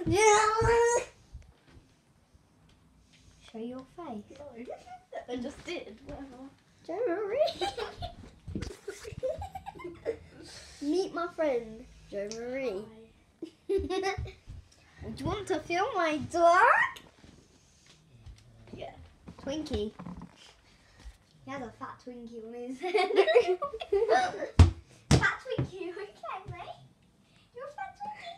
Show your face. No, I just did. Whatever. Jo Marie. Meet my friend, Jo Marie. Do you want to film my dog? Yeah. Twinkie. He has a fat Twinkie on his head. Fat Twinkie, you okay, mate? You're a fat Twinkie,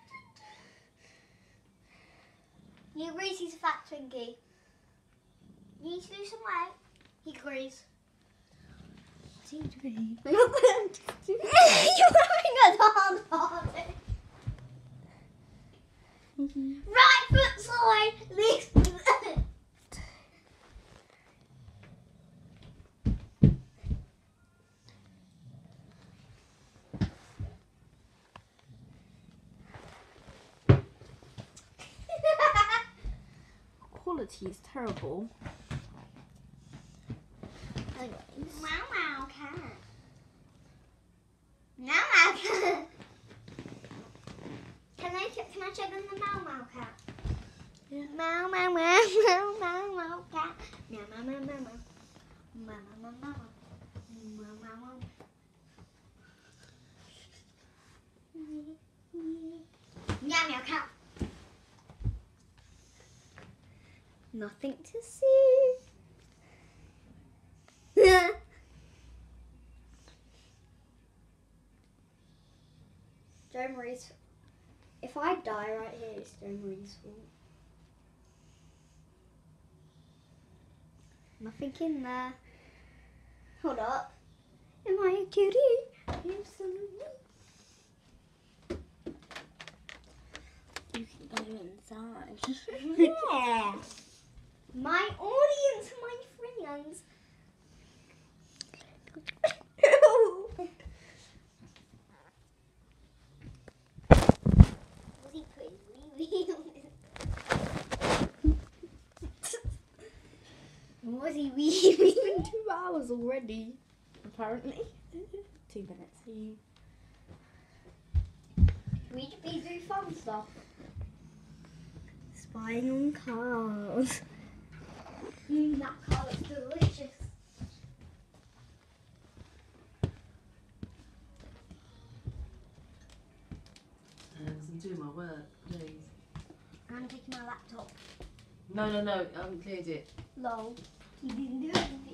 He agrees he's a fat Twinkie. You need to do some work. He agrees. What's he doing? You're having a hard party. Right foot side, left foot. Quality is terrible. Meow meow cat. Meow meow cat. Can I check on the meow meow cat? Yeah. Meow meow meow meow meow meow cat. Meow meow meow meow meow. Meow meow meow meow. Meow meow meow. Meow meow cat. Nothing to see. Jo Marie's. If I die right here, it's Jo Marie's fault. Nothing in there. Hold up. Am I a cutie? Absolutely. You can go inside. Yeah. My audience, my friends. Was he putting wee on it? Was he wee? It's been 2 hours already, apparently. 2 minutes. We should be doing fun stuff. Spying on cars. That car looks delicious. I'm doing my work, please. I'm taking my laptop. No, I haven't cleared it. Lol. You didn't do anything.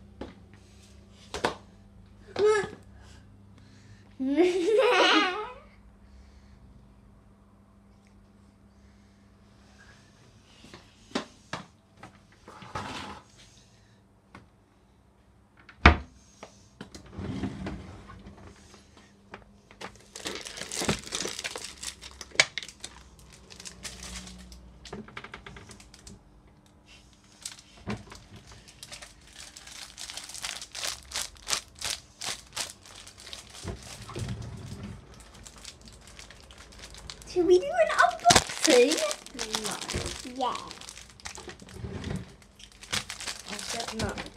Should we do an unboxing? No. Yeah. I said no.